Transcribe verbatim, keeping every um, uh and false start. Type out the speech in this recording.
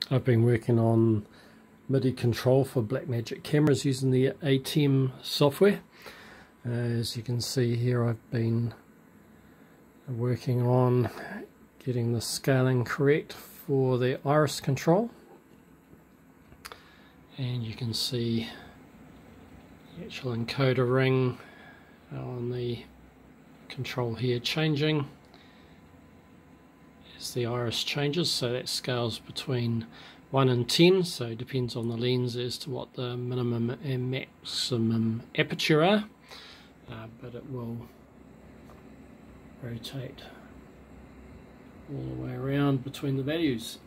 I've been working on Midi control for Blackmagic cameras using the A T M software. Uh, as you can see here, I've been working on getting the scaling correct for the iris control, and you can see the actual encoder ring on the control here changing as the iris changes, so that scales between one and ten, so it depends on the lens as to what the minimum and maximum aperture are, uh, but it will rotate all the way around between the values.